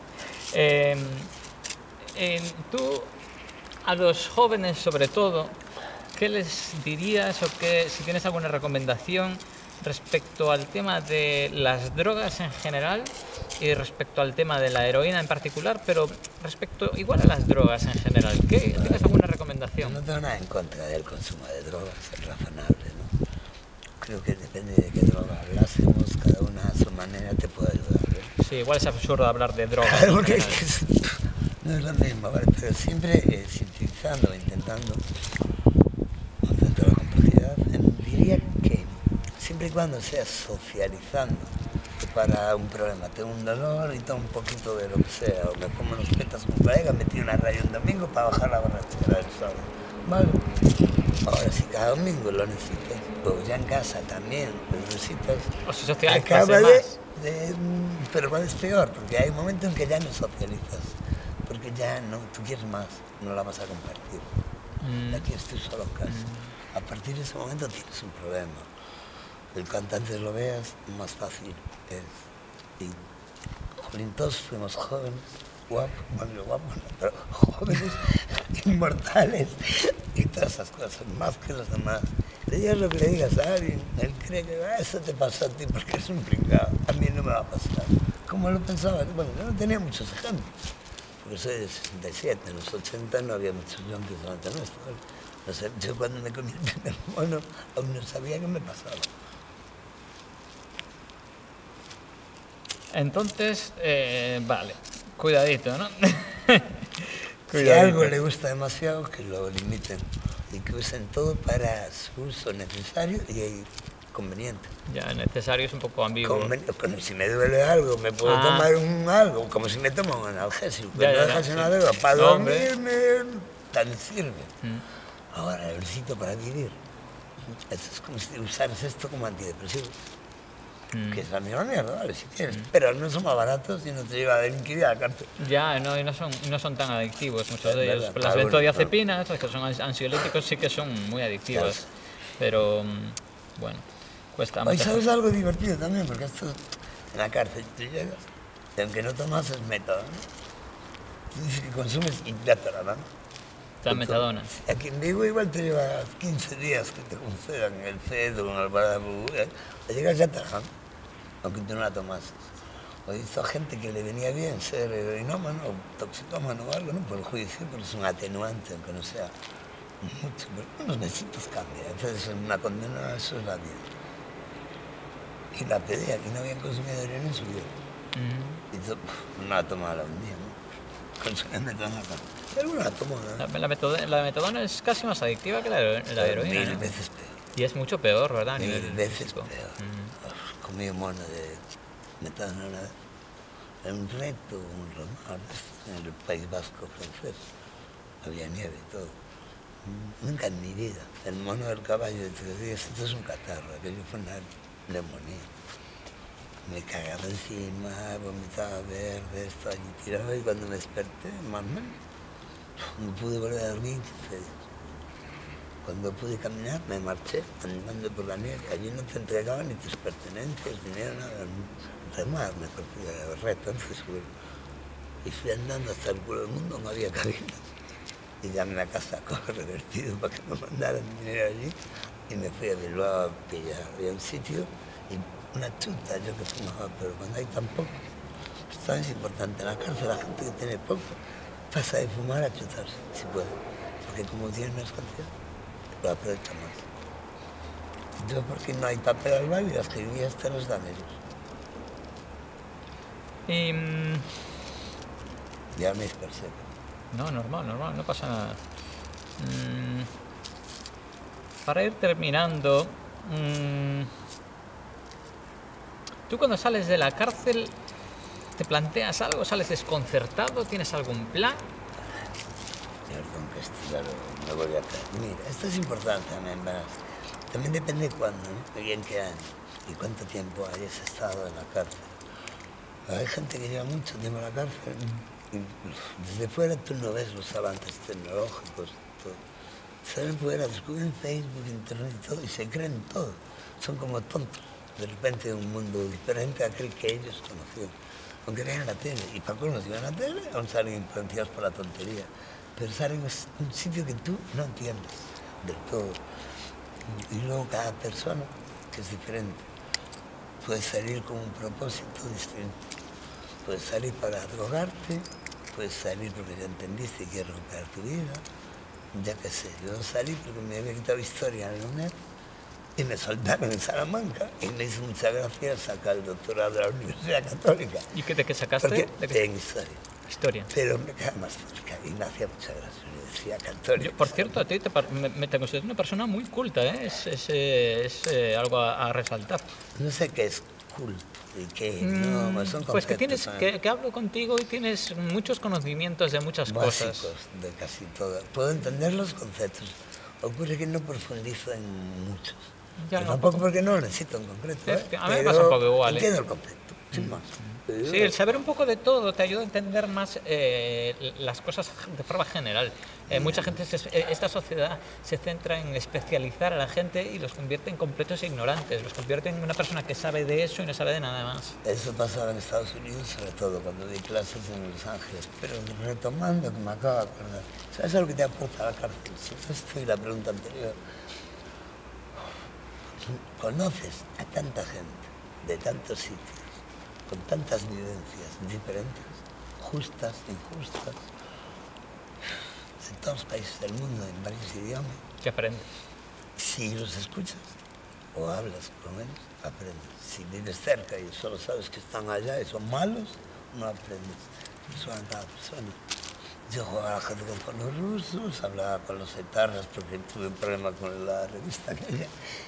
tú a los jóvenes sobre todo, ¿qué les dirías o si tienes alguna recomendación respecto al tema de las drogas en general y respecto al tema de la heroína en particular, pero respecto igual a las drogas en general? ¿Tienes alguna recomendación? No tengo nada en contra del consumo de drogas, es razonable, ¿no? Creo que depende de qué droga hablásemos, cada una a su manera te puede ayudar, ¿eh? Sí, igual es absurdo hablar de drogas. Claro, porque es que no es lo mismo, ¿vale? Pero siempre sintetizando, intentando dentro de la complejidad, diría que siempre y cuando sea socializando, que para un problema tengo un dolor y tomo un poquito de lo que sea, o me como unos petas con un colega, metí una raya un domingo para bajar la borrachera del sábado, ¿vale? Ahora, si cada domingo lo necesitas, o ya en casa también lo necesitas, o si socializas acaba más. pero es peor, porque hay un momento en que ya no socializas, porque ya no, tú quieres más, no la vas a compartir. Ya quieres tú solo en casa. A partir de ese momento tienes un problema. El cuanto antes lo veas, más fácil es. Y, jolín, todos fuimos jóvenes, guapos, bueno, guapos, no, pero jóvenes, inmortales, y todas esas cosas, más que los demás. Le digas lo que le digas a alguien, él cree que eso te pasó a ti porque eres un pringado, a mí no me va a pasar. ¿Cómo lo pensaba? Bueno, yo no tenía muchos ejemplos, porque soy de 67, en los 80 no había muchos yonkis delante nuestro. No sé, yo cuando me comí el primer mono, aún no sabía qué me pasaba. Entonces, vale, cuidadito, ¿no? Si algo le gusta demasiado, que lo limiten y que usen todo para su uso necesario y conveniente. Ya, necesario es un poco ambiguo. Como si me duele algo, me puedo tomar algo, como si me tomo un analgésico. No dejas una droga para dormirme, tan sirve. Ahora, el besito para vivir. Es como si usaras esto como antidepresivo. Que es la misma mierda, vale, si quieres. Pero no son más baratos y no te lleva a delinquir a la cárcel. Ya, no, y no son tan adictivos muchos de ellos. Las benzodiazepinas, que son ansiolíticos, sí que son muy adictivas. Pero, bueno, cuesta mucho. Y sabes algo divertido también, porque esto en la cárcel tú llegas, y aunque no tomas es método, ¿no? Tú dices que consumes y ya te la dan. La metadona. Aquí en Vigo igual te lleva 15 días que te concedan el CEDO con el Barabu. Al llegar ya te la dan, aunque tú no la tomases. O he visto a gente que le venía bien ser heroinómano o toxicómano o algo, ¿no? Por el juicio, pero es un atenuante, aunque no sea mucho. Pero unos mesitos cambia. Entonces, en una condena, eso es la vida. Y la pedí, aquí no habían consumido heroína en su vida. Y yo, no la tomaba la un día, ¿no? Consumía metadona. Y alguna la tomó, ¿no? La metadona es casi más adictiva que la heroína. Mil ¿no? veces peor. Y es mucho peor, ¿verdad? A Mil nivel veces físico. peor. Comí un mono de metadona. Era un reto, un romar en el País Vasco francés. Había nieve y todo. Nunca en mi vida. El mono del caballo de 3 días, esto es un catarro, aquello fue una neumonía. Me cagaba encima, vomitaba verde, esto allí tiraba y cuando me desperté, más o menos, no pude volver a dormir en 15 días. Cuando pude caminar, me marché andando por la nieve. Allí no te entregaban ni tus pertenencias, dinero, nada. Remar, me parecía reto, entonces y fui andando hasta el culo del mundo, no había cabina. Y llamé a casa con revertido para que me mandaran dinero allí. Y me fui a Bilbao a pillar. Había un sitio y una chuta, yo que fumaba, pero cuando hay tan poco, esto es importante. En la cárcel la gente que tiene poco pasa de fumar a chutarse, si puede. Porque como tiene menos cantidad, lo aprovecha más. Yo porque no hay papel al baile y las jeringuillas te las dan ellos. Y... Ya me dispersé. No, normal, no pasa nada. Para ir terminando, tú cuando sales de la cárcel, ¿te planteas algo? ¿Sales desconcertado? ¿Tienes algún plan? Perdón, que esto, claro, me voy a caer. Mira, esto es importante también, ¿verdad? También depende de cuándo, ¿no? Y en qué año, y cuánto tiempo hayas estado en la cárcel. Hay gente que lleva mucho tiempo en la cárcel y desde fuera tú no ves los avances tecnológicos, todo. Salen fuera, descubren Facebook, Internet y todo, y se creen todo. Son como tontos. De repente un mundo diferente a aquel que ellos conocían. Aunque vean la tele, y para colmo si ven la tele, aún salen influenciados por la tontería. Pero salen en un sitio que tú no entiendes del todo. Y luego cada persona, que es diferente, puede salir con un propósito distinto. Puedes salir para drogarte, puedes salir porque ya entendiste y quieres recuperar tu vida. Ya qué sé, yo salí porque me había quitado historia en la UNED y me soltaron en Salamanca y me hizo mucha gracia sacar el doctorado de la Universidad Católica. ¿Y de qué sacaste? Porque en historia. Historia. Pero me queda más cerca y me hacía mucha gracia la Universidad Católica. Yo, por cierto, a ti me te considero una persona muy culta, ¿eh? Es algo a resaltar. No sé qué es culto y qué no, pues son pues que conceptos, tienes que hablo contigo y tienes muchos conocimientos de muchas básicos cosas. De casi todo. Puedo entender los conceptos. Ocurre que no profundizo en muchos. Ya, Pero tampoco porque no lo necesito en concreto. A mí me pasa un poco igual. Entiendo el concepto, sin más. Sí, el saber un poco de todo te ayuda a entender más las cosas de forma general. Mucha gente, esta sociedad se centra en especializar a la gente y los convierte en completos ignorantes, los convierte en una persona que sabe de eso y no sabe de nada más. Eso pasaba en Estados Unidos, sobre todo cuando di clases en Los Ángeles. Pero retomando, que me acabo de acordar, ¿sabes algo que te aporta la cárcel? Si esto y la pregunta anterior. Conoces a tanta gente de tantos sitios, con tantas vivencias diferentes, justas, injustas, de todos los países del mundo, en varios idiomas. ¿Qué aprendes? Si los escuchas o hablas con ellos, aprendes. Si vives cerca y solo sabes que están allá y son malos, no aprendes. Eso a cada persona. Yo jugaba al ajedrez con los rusos, hablaba con los etarras porque tuve un problema con la revista aquella.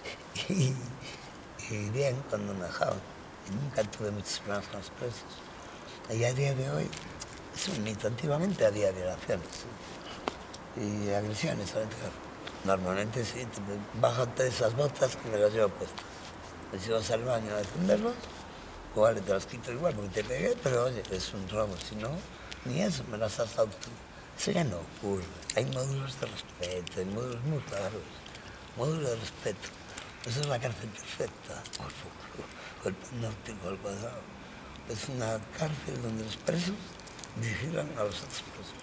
Y bien, cuando me dejaban. Y nunca tuve muchos problemas con los presos. Y a día de hoy, es un mito. Antiguamente había violaciones y agresiones al entrar. Normalmente sí, bájate esas botas que me las llevo puestas. Me llevas al baño a defenderlos, o vale, te las quito igual porque te pegué, pero oye, es un robo. Si no, ni eso me las has dado tú. Eso ya no ocurre. Hay módulos de respeto, hay módulos muy claros. Módulos de respeto. Eso es la cárcel perfecta. O el panóptico, al cuadrado. Es una cárcel donde los presos vigilan a los otros presos.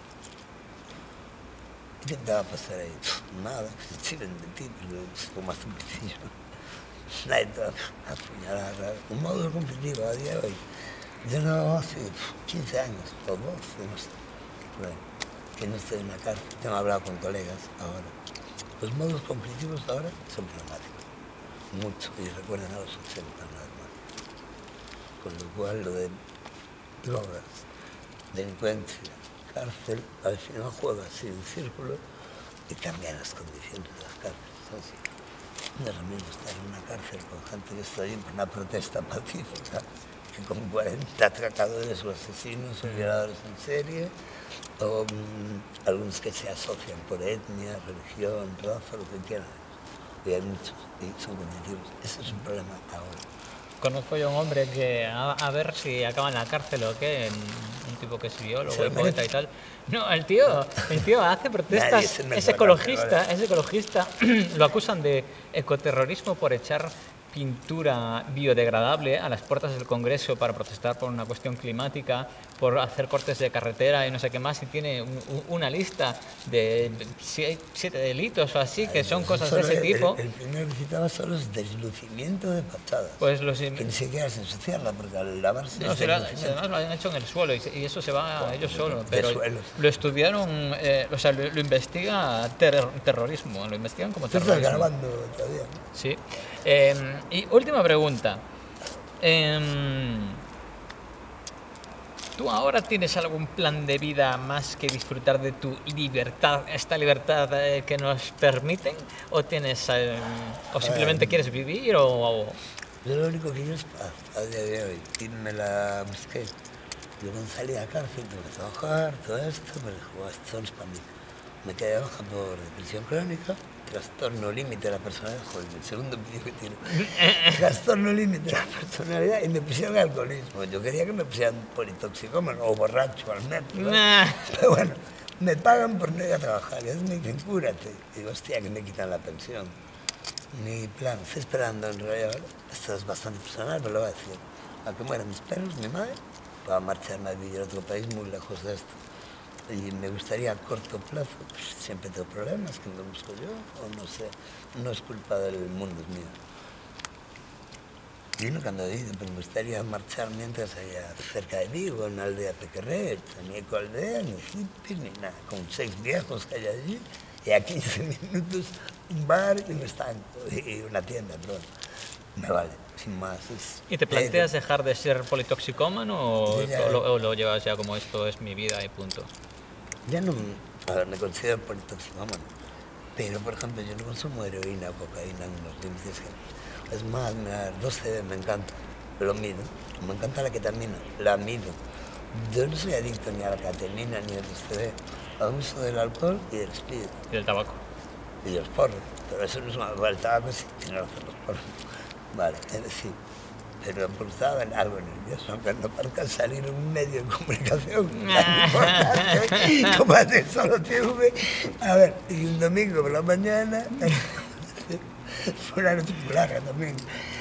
¿Qué te va a pasar ahí? Nada, que se chiven de ti, pero si tomas un pitillo, nadie te va a apuñalar. Un modo competitivo a día de hoy. Yo no hace 15 años, o 12, no sé, por ahí, que no estoy en la cárcel. Tengo hablado con colegas ahora. Los modos competitivos ahora son problemáticos, mucho, y recuerdan a los 80 nada más. Con lo cual, lo de drogas, delincuencia, cárcel, al final juega así en círculo y cambian las condiciones de las cárceles. ¿Sabes? No es lo mismo estar en una cárcel con gente que está ahí por una protesta pacífica, que con 40 atracadores o asesinos o violadores en serie, o algunos que se asocian por etnia, religión, raza, lo que quieran. Y hay muchos, y son competitivos. Ese es un problema ahora. Conozco yo a un hombre que, a ver si acaba en la cárcel o qué, un tipo que es biólogo y poeta y tal. No, el tío hace protestas, es ecologista, lo acusan de ecoterrorismo por echar pintura biodegradable a las puertas del Congreso para protestar por una cuestión climática, por hacer cortes de carretera y no sé qué más, y tiene una lista de 7 delitos o así, que son cosas de ese tipo. El primero que citaba solo es deslucimiento de fachadas, pues que ni siquiera es ensuciarla, porque al lavarse no, además lo han hecho en el suelo y eso se va a ellos solos, pero lo estudiaron, o sea, lo investiga terrorismo, lo investigan como terrorismo. Estás grabando todavía, ¿no? Sí. Y última pregunta. ¿Tú ahora tienes algún plan de vida más que disfrutar de tu libertad, esta libertad que nos permiten? ¿O tienes, o simplemente quieres vivir o...? Yo lo único que quiero es paz a día de hoy. Y me la busqué. Yo cuando salí a la cárcel tuve que trabajar, todo esto, pero dije, esto no es para mí. Me quedé de baja por depresión crónica, trastorno límite de la personalidad, joder, el segundo vídeo que tiene. Trastorno límite de la personalidad y me pusieron alcoholismo. Yo quería que me pusieran politoxicómano o borracho al menos, ¿no? Pero bueno, me pagan por no ir a trabajar. Y me dicen, cúrate. Y digo, hostia, que me quitan la pensión. Mi plan, estoy esperando en realidad, esto es bastante personal, pero lo voy a decir. A que mueran mis perros, mi madre, para marcharme a vivir a otro país muy lejos de esto. Y me gustaría a corto plazo, pues siempre tengo problemas que me busco yo, o no sé, no es culpa del mundo, es mío. Y no cuando digo, pero me gustaría marchar mientras haya cerca de Vigo, en una aldea pequeña, ni ecoaldea, ni hippies, ni nada, con 6 viejos que hay allí, y a 15 minutos un bar y un estanco, y una tienda, pero me vale, sin más. ¿Y te planteas dejar de ser politoxicómano o lo llevas ya como esto es mi vida y punto? Ya no, a ver, me considero politoxicómano, pero por ejemplo yo no consumo heroína o cocaína en los límites. Es más, 12 me encanta, lo mido. Me encanta la ketamina, la mido. Yo no soy adicto ni a la ketamina ni al LSD. Abuso del alcohol y del speed. Y del tabaco. Y de los porros. Pero eso no es malo. El tabaco sí tiene razón, los porros. Vale, es decir, pero porque estaba algo nervioso, aunque no parezca salir en un medio de comunicación tan importante como hacer Solo TV. A ver, y un domingo por la mañana, fue una noche muy larga también.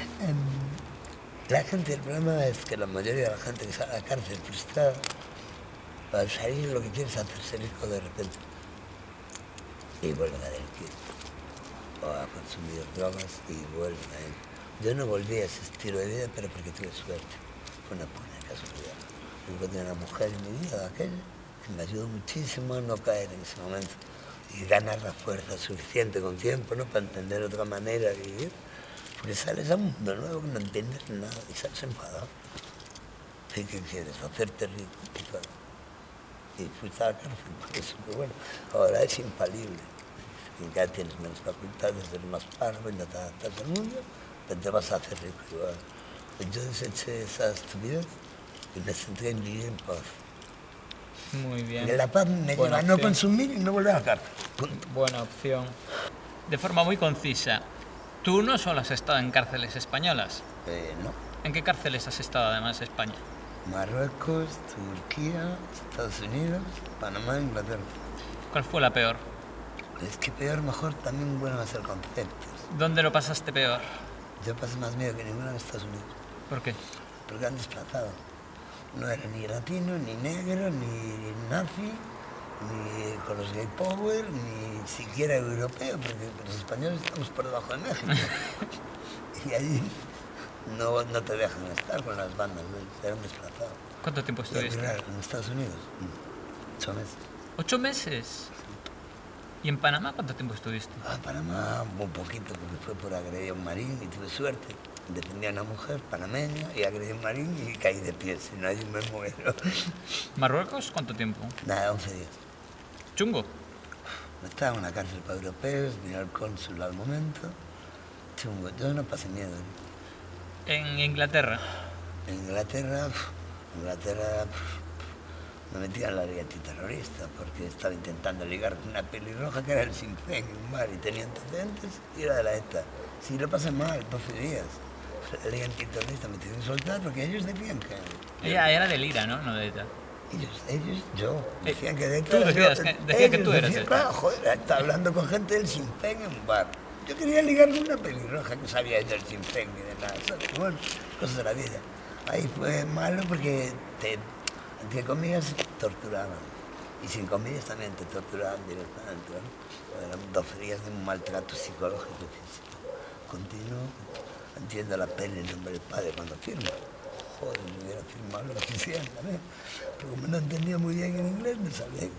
La gente, el problema es que la mayoría de la gente que sale a la cárcel frustrada, al salir lo que quiere es hacerse rico de repente. Y vuelven a delinquir. O a consumir drogas y vuelven a él. Yo no volví a ese estilo de vida, pero porque tuve suerte. Fue una pura casualidad. Encontré una mujer en mi vida, aquella, que me ayudó muchísimo a no caer en ese momento. Y ganar la fuerza suficiente con tiempo, ¿no? Para entender otra manera de vivir. Porque sales a un mundo nuevo que no entiendes nada y sales enfadado. ¿Y qué quieres? Hacerte rico. Y fuiste a la cárcel, porque eso, pero bueno, ahora es infalible. Y ya tienes menos facultades, eres más parvo y no te adaptas al mundo, pero te vas a hacer rico igual. Pues yo deseché esa estupidez y me centré en vivir en paz. Muy bien. Y la paz me lleva a no consumir y no volver a la cárcel. Punto. Buena opción. De forma muy concisa, tú no solo has estado en cárceles españolas. No. ¿En qué cárceles has estado además de España? Marruecos, Turquía, Estados Unidos, Panamá, Inglaterra. ¿Cuál fue la peor? Es que peor, mejor, también bueno hacer conceptos. ¿Dónde lo pasaste peor? Yo pasé más miedo que ninguno en Estados Unidos. ¿Por qué? Porque han desplazado. No era ni latino, ni negro, ni nazi, ni con los gay power, ni siquiera europeo, porque los españoles estamos por debajo de México. Y allí no te dejan estar con las bandas, eran desplazados. ¿Cuánto tiempo estuviste? En Estados Unidos, 8 meses. ¿8 meses? ¿Y en Panamá cuánto tiempo estuviste? En Panamá un poquito, porque fue por agredir a un marín y tuve suerte. Defendía a una mujer panameña y agredí a un marín y caí de pie, si no, allí me muero. ¿Marruecos cuánto tiempo? Nada, 11 días. ¿Chungo? Estaba en una cárcel para europeos, vino el cónsul al momento. Chungo, yo no pasé miedo. ¿En Inglaterra? En Inglaterra me metía en la ley antiterrorista porque estaba intentando ligar con una pelirroja que era el Sinn Féin en un bar y tenía antecedentes y era de la ETA. Sí, lo pasé mal, 12 días. La ley antiterrorista me tienen que soltar porque ellos decían que... Ella era del IRA, ¿no? No de ETA. Yo, decían que de ETA... Tú decían que tú eras de ETA. Claro, joder, estaba hablando con gente del Sinn Féin en un bar. Yo quería ligar con una pelirroja que sabía del Sinn Féin ni de nada, ¿sabes? Bueno, cosas de la vida. Ahí fue malo porque entre comillas, torturaban. Y sin comillas también te torturaban directamente, ¿no? Eran 12 días de un maltrato psicológico y físico. Continuo, entiendo la pena en nombre del Padre cuando firmo. Joder, me hubiera firmado lo que quisiera también. Pero como no entendía muy bien en inglés, me salía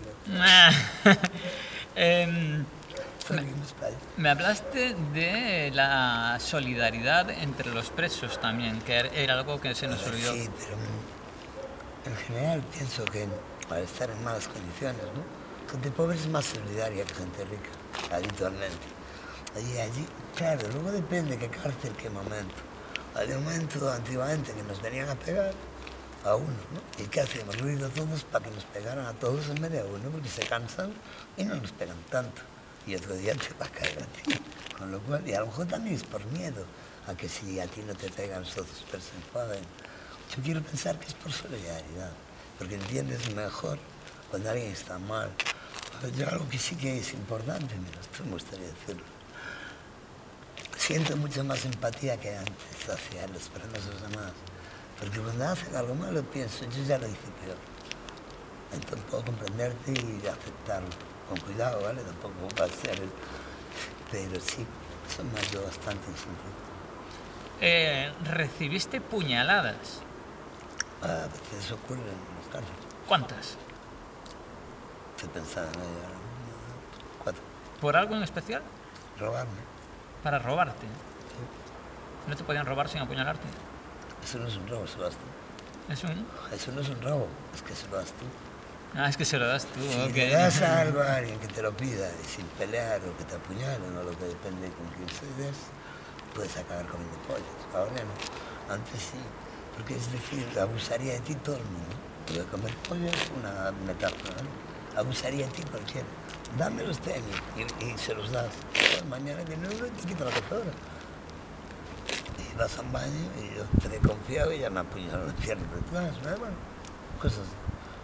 inglés. Me hablaste de la solidaridad entre los presos también, que era algo que se nos olvidó. Sí, pero en general pienso que al estar en malas condiciones, ¿no? Gente pobre es más solidaria que gente rica, habitualmente. Allí, claro, luego depende qué cárcel, qué momento. Hay un momento antiguamente que nos venían a pegar a uno, ¿no? ¿Y qué hacíamos? Ruido todos para que nos pegaran a todos en vez de a uno, porque se cansan y no nos pegan tanto. Y otro día te va a caer a ti. Con lo cual, y a lo mejor también es por miedo a que si a ti no te pegan, los otros se enfaden. Yo quiero pensar que es por solidaridad, porque entiendes mejor cuando alguien está mal. Yo algo que sí que es importante, mira, esto me gustaría decirlo. Siento mucho más empatía que antes hacia los presos demás, porque cuando hacen algo malo pienso, yo ya lo hice peor. Entonces puedo comprenderte y aceptarlo, con cuidado, ¿vale? Tampoco va a ser, pero sí, eso me ayudó bastante en sentido. ¿Recibiste puñaladas? A veces ocurre en los casos. ¿Cuántas? Estoy pensando en ello. 4. ¿Por algo en especial? Robarme. Para robarte. ¿No te podían robar sin apuñalarte? Eso no es un robo, eso lo das tú. Eso no es un robo, es que se lo das tú. Ah, es que se lo das tú, Si ok. le das a algo a alguien que te lo pida y sin pelear o que te apuñalen o lo que depende con quién se des, puedes acabar comiendo pollos. Ahora no. Antes sí. Porque es decir, abusaría de ti todo el mundo. Lo de comer pollo es una metáfora, ¿no? Abusaría de ti cualquiera. Dame los tenis y se los das. Mañana viene uno y te quita la cazadora. Y vas a un baño y yo te he confiado y ya me apuñaron las piernas detrás, ¿no? Bueno, cosas así.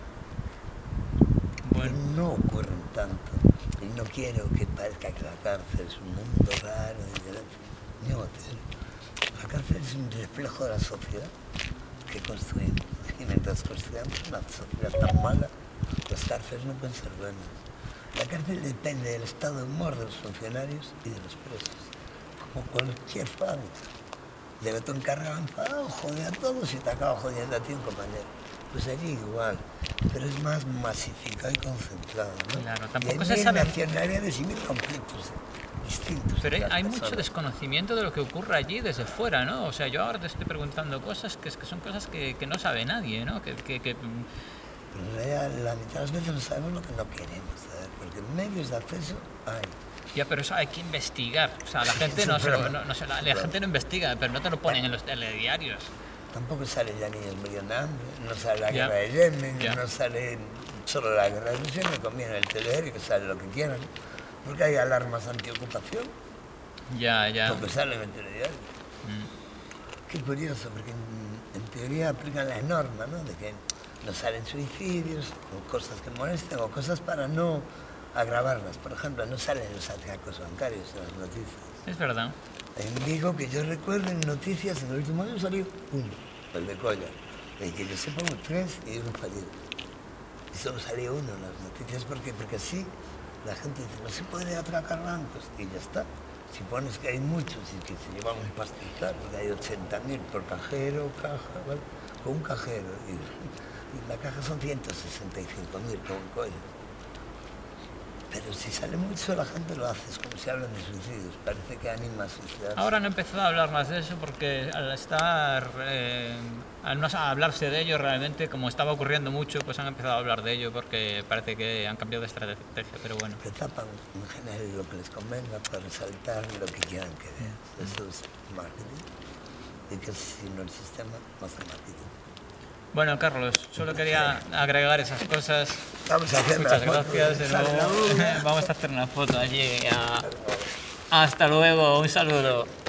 Bueno. No ocurren tanto. Y no quiero que parezca que la cárcel es un mundo raro de violencia. No, la cárcel es un reflejo de la sociedad que construimos. Y mientras construimos una sociedad tan mala, las cárceles no pueden ser buenas. La cárcel depende del estado de humor de los funcionarios y de los presos, como cualquier fábrica. Llega tu encargado enfadado, jode a todos y te acaba jodiendo a ti un compañero. Pues allí igual, pero es más masificado y concentrado, ¿no? Claro, y tampoco se sabe. nacionalidades y mil conflictos distintos. Pero hay mucho desconocimiento de lo que ocurre allí desde fuera, ¿no? O sea, yo ahora te estoy preguntando cosas que son cosas que no sabe nadie, ¿no? Pero en realidad, la mitad de las veces no sabemos lo que no queremos saber, porque medios de acceso hay. Ya, pero eso hay que investigar. O sea, la gente la gente no investiga, pero no te lo ponen en los telediarios. Tampoco salen ya niños muriendo de hambre, no sale la guerra de Yemen, no sale solo la guerra de Rusia, me conviene el telediario que sale lo que quieran, porque hay alarmas antiocupación. Ya. Porque sale en el telediario. Qué curioso, porque en teoría aplican las normas, ¿no? De que no salen suicidios, o cosas que molestan, o cosas para no agravarlas. Por ejemplo, no salen los atracos bancarios en las noticias. Es verdad. En Vigo, que yo recuerdo en noticias, en el último año salió uno, el de Colla. Y que yo sepa, hubo 3 y uno fallido. Y solo salió uno en las noticias porque así la gente dice, no se puede atracar bancos, y ya está. Si pones que hay muchos y que se llevan un pastizal, porque hay 80.000 por cajero, caja, ¿vale? Con un cajero, y la caja son 165.000, con un coño. Pero si sale mucho, la gente lo hace, es como si hablan de suicidios, parece que anima a suicidarse. Ahora han empezado a hablar más de eso porque al no hablarse de ello realmente, como estaba ocurriendo mucho, pues han empezado a hablar de ello porque parece que han cambiado de estrategia, pero bueno. Que tapan en general lo que les convenga para resaltar lo que quieran que vean. Eso es marketing. Y que si no el sistema no hace marketing. Bueno, Carlos, solo quería agregar esas cosas. Vamos a hacer Muchas gracias de nuevo. Vamos a hacer una foto allí. Hasta luego, un saludo.